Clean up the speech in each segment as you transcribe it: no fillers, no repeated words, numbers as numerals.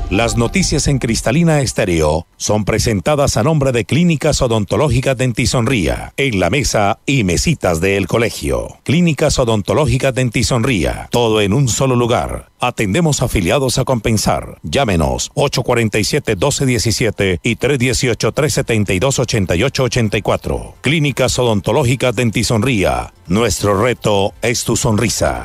Las noticias en Cristalina Estéreo son presentadas a nombre de Clínicas Odontológicas Dentisonría, en la mesa y mesitas del colegio. Clínicas Odontológicas Dentisonría, todo en un solo lugar. Atendemos afiliados a compensar. Llámenos 847-1217 y 318-372-8884. Clínicas Odontológicas Dentisonría. Nuestro reto es tu sonrisa.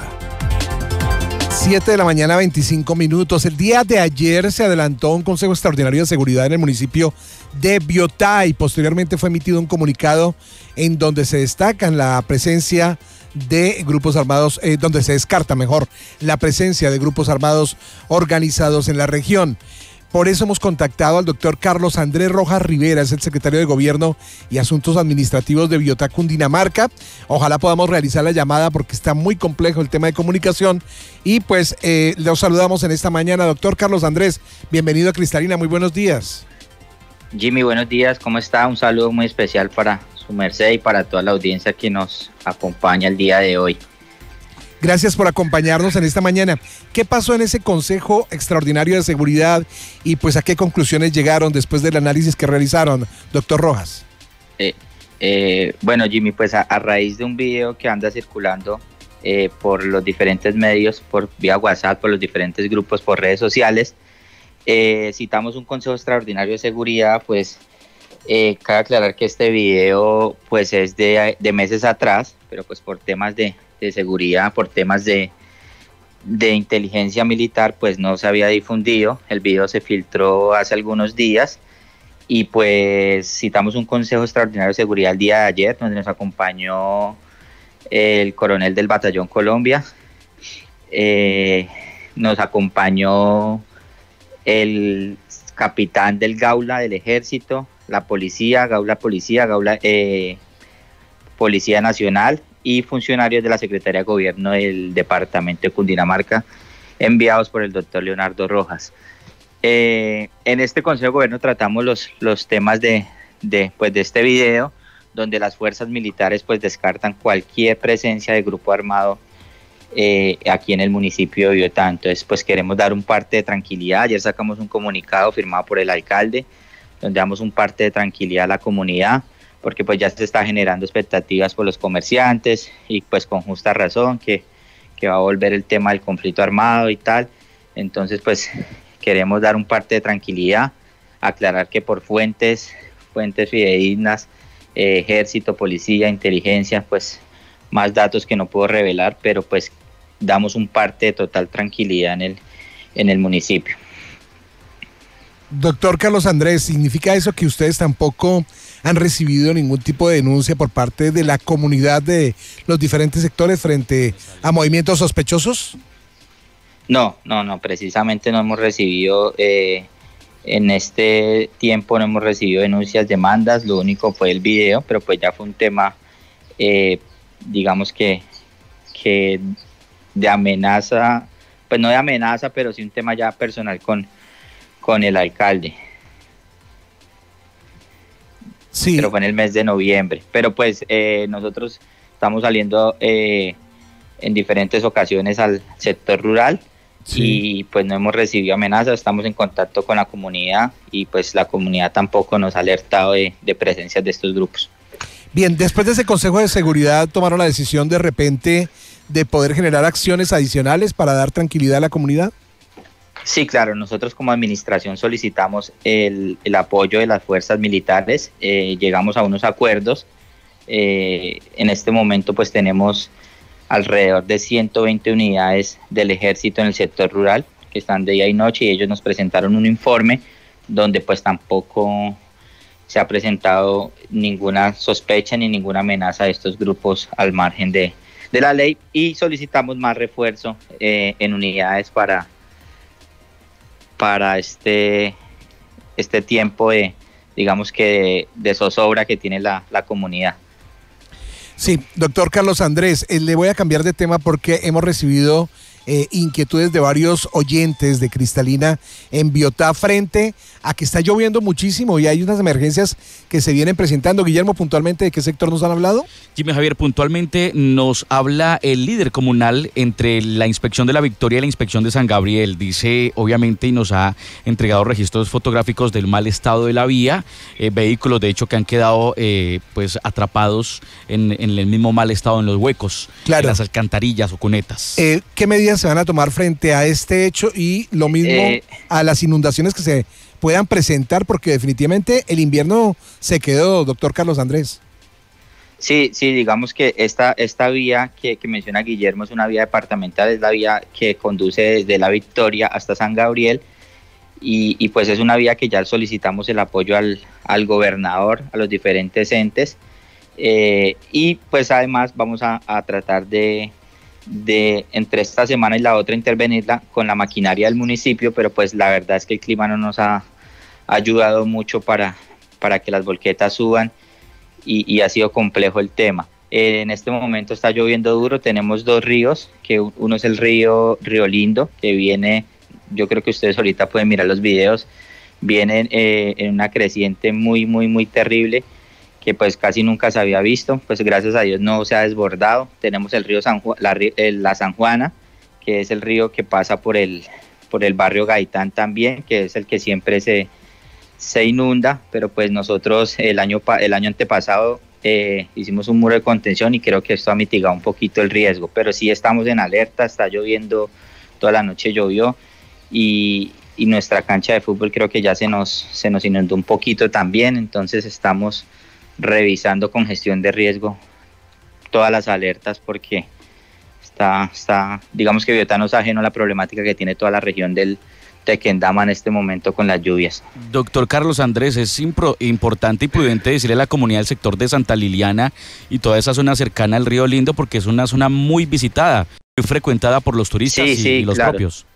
7 de la mañana, 25 minutos. El día de ayer se adelantó un Consejo Extraordinario de Seguridad en el municipio de Biotá y posteriormente fue emitido un comunicado en donde se destacan la presencia de grupos armados, donde se descarta mejor la presencia de grupos armados organizados en la región. Por eso hemos contactado al doctor Carlos Andrés Rojas Rivera, es el secretario de Gobierno y Asuntos Administrativos de Biotá, Cundinamarca. Ojalá podamos realizar la llamada porque está muy complejo el tema de comunicación. Y pues los saludamos en esta mañana. Doctor Carlos Andrés, bienvenido a Cristalina, muy buenos días. Jimmy, buenos días, ¿cómo está? Un saludo muy especial para su merced y para toda la audiencia que nos acompaña el día de hoy. Gracias por acompañarnos en esta mañana. ¿Qué pasó en ese Consejo Extraordinario de Seguridad y pues a qué conclusiones llegaron después del análisis que realizaron, doctor Rojas? Bueno, Jimmy, pues a raíz de un video que anda circulando por los diferentes medios, por vía WhatsApp, por los diferentes grupos, por redes sociales, citamos un Consejo Extraordinario de Seguridad, pues cabe aclarar que este video pues es de meses atrás, pero pues por temas de seguridad, por temas de inteligencia militar, pues no se había difundido. El video se filtró hace algunos días y pues citamos un Consejo Extraordinario de Seguridad el día de ayer, donde nos acompañó el coronel del Batallón Colombia, nos acompañó el capitán del Gaula del Ejército, la policía, Gaula Policía Nacional y funcionarios de la Secretaría de Gobierno del Departamento de Cundinamarca, enviados por el doctor Leonardo Rojas. En este Consejo de Gobierno tratamos los temas de este video, donde las fuerzas militares pues descartan cualquier presencia de grupo armado aquí en el municipio de Biotá. Entonces pues queremos dar un parte de tranquilidad. Ayer sacamos un comunicado firmado por el alcalde, donde damos un parte de tranquilidad a la comunidad, porque pues ya se está generando expectativas por los comerciantes y pues con justa razón que va a volver el tema del conflicto armado y tal. Entonces pues queremos dar un parte de tranquilidad, aclarar que por fuentes fidedignas, ejército, policía, inteligencia, pues más datos que no puedo revelar, pero pues damos un parte de total tranquilidad en el municipio. Doctor Carlos Andrés, ¿significa eso que ustedes tampoco han recibido ningún tipo de denuncia por parte de la comunidad de los diferentes sectores frente a movimientos sospechosos? No, precisamente no hemos recibido, en este tiempo no hemos recibido denuncias, demandas, lo único fue el video, pero pues ya fue un tema, digamos que de amenaza, pues no de amenaza, pero sí un tema ya personal con el alcalde. Sí. Pero fue en el mes de noviembre. Pero pues nosotros estamos saliendo en diferentes ocasiones al sector rural, sí, y pues no hemos recibido amenazas, estamos en contacto con la comunidad y pues la comunidad tampoco nos ha alertado de presencias de estos grupos. Bien, después de ese Consejo de Seguridad tomaron la decisión de repente de poder generar acciones adicionales para dar tranquilidad a la comunidad. Sí, claro, nosotros como administración solicitamos el apoyo de las fuerzas militares, llegamos a unos acuerdos, en este momento pues tenemos alrededor de 120 unidades del ejército en el sector rural que están de día y noche y ellos nos presentaron un informe donde pues tampoco se ha presentado ninguna sospecha ni ninguna amenaza de estos grupos al margen de la ley y solicitamos más refuerzo en unidades para este tiempo de, digamos que de zozobra que tiene la comunidad. Sí, doctor Carlos Andrés, le voy a cambiar de tema porque hemos recibido inquietudes de varios oyentes de Cristalina en Biotá frente a que está lloviendo muchísimo y hay unas emergencias que se vienen presentando. Guillermo, puntualmente, ¿de qué sector nos han hablado? Jimmy Javier, puntualmente nos habla el líder comunal entre la Inspección de la Victoria y la Inspección de San Gabriel. Dice, obviamente, y nos ha entregado registros fotográficos del mal estado de la vía, vehículos de hecho que han quedado pues atrapados en el mismo mal estado en los huecos, claro, en las alcantarillas o cunetas. ¿Qué medidas se van a tomar frente a este hecho y lo mismo a las inundaciones que se puedan presentar? Porque definitivamente el invierno se quedó, doctor Carlos Andrés. Sí, digamos que esta vía que menciona Guillermo es una vía departamental, es la vía que conduce desde La Victoria hasta San Gabriel y pues es una vía que ya solicitamos el apoyo al gobernador, a los diferentes entes y pues además vamos a tratar de entre esta semana y la otra intervenirla con la maquinaria del municipio, pero pues la verdad es que el clima no nos ha ayudado mucho para que las volquetas suban y ha sido complejo el tema. En este momento está lloviendo duro, tenemos dos ríos, que uno es el río Lindo, que viene, yo creo que ustedes ahorita pueden mirar los videos, viene en una creciente muy terrible, que pues casi nunca se había visto, pues gracias a Dios no se ha desbordado. Tenemos el río la San Juana, que es el río que pasa por el barrio Gaitán también, que es el que siempre se inunda, pero pues nosotros el año antepasado hicimos un muro de contención y creo que esto ha mitigado un poquito el riesgo, pero sí estamos en alerta, está lloviendo, toda la noche llovió y nuestra cancha de fútbol creo que ya se nos inundó un poquito también, entonces estamos revisando con gestión de riesgo todas las alertas porque digamos que Biotá no es ajeno a la problemática que tiene toda la región del Tequendama en este momento con las lluvias. Doctor Carlos Andrés, es importante y prudente decirle a la comunidad del sector de Santa Liliana y toda esa zona cercana al río Lindo porque es una zona muy visitada, muy frecuentada por los turistas y los claro. propios.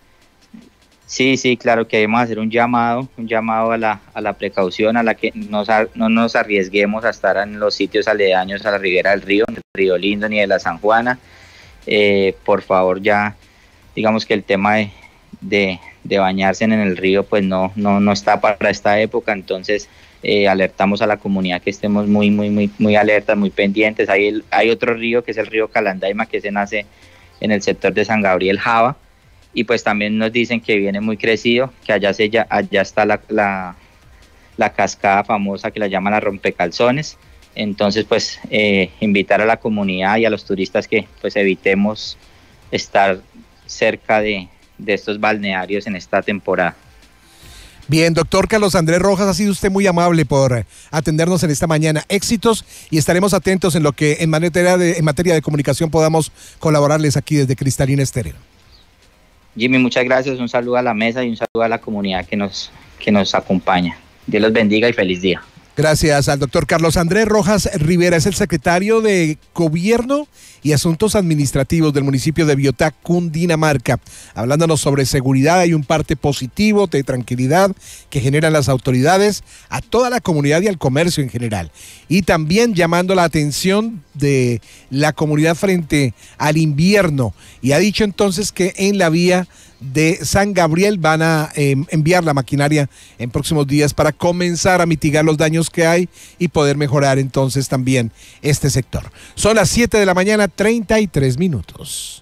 Sí, claro que debemos hacer un llamado a la precaución, a la que no nos arriesguemos a estar en los sitios aledaños a la ribera del río, ni del río Lindo ni de la San Juana. Por favor, ya digamos que el tema de bañarse en el río pues no está para esta época, entonces alertamos a la comunidad que estemos muy alertas, muy pendientes. Hay otro río que es el río Calandaima, que se nace en el sector de San Gabriel Java, y pues también nos dicen que viene muy crecido, que allá está la cascada famosa que la llaman la Rompecalzones. Entonces pues invitar a la comunidad y a los turistas que pues evitemos estar cerca de estos balnearios en esta temporada. Bien, doctor Carlos Andrés Rojas, ha sido usted muy amable por atendernos en esta mañana. Éxitos y estaremos atentos en lo que en materia de comunicación podamos colaborarles aquí desde Cristalina Estéreo. Jimmy, muchas gracias, un saludo a la mesa y un saludo a la comunidad que nos acompaña. Dios los bendiga y feliz día. Gracias al doctor Carlos Andrés Rojas Rivera, es el secretario de Gobierno y Asuntos Administrativos del municipio de Biotá, Cundinamarca, hablándonos sobre seguridad. Hay un parte positivo de tranquilidad que generan las autoridades a toda la comunidad y al comercio en general. Y también llamando la atención de la comunidad frente al invierno. Y ha dicho entonces que en la vía de San Gabriel van a enviar la maquinaria en próximos días para comenzar a mitigar los daños que hay y poder mejorar entonces también este sector. Son las 7 de la mañana, 33 minutos.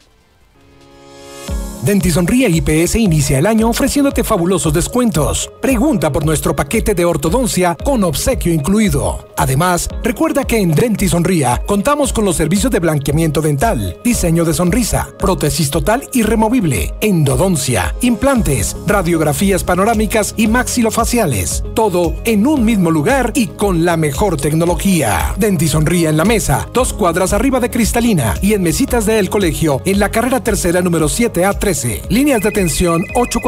Dentisonría IPS inicia el año ofreciéndote fabulosos descuentos. Pregunta por nuestro paquete de ortodoncia con obsequio incluido. Además, recuerda que en Dentisonría contamos con los servicios de blanqueamiento dental, diseño de sonrisa, prótesis total y removible, endodoncia, implantes, radiografías panorámicas y maxilofaciales. Todo en un mismo lugar y con la mejor tecnología. Dentisonría en la mesa, 2 cuadras arriba de Cristalina y en Mesitas del Colegio, en la carrera tercera número 7A13. Líneas de atención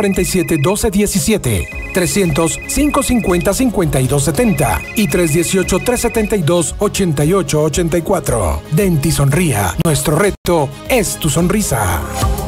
847-1217, 300-550-5270 y 318-372-8884. Dentisonría, nuestro reto es tu sonrisa.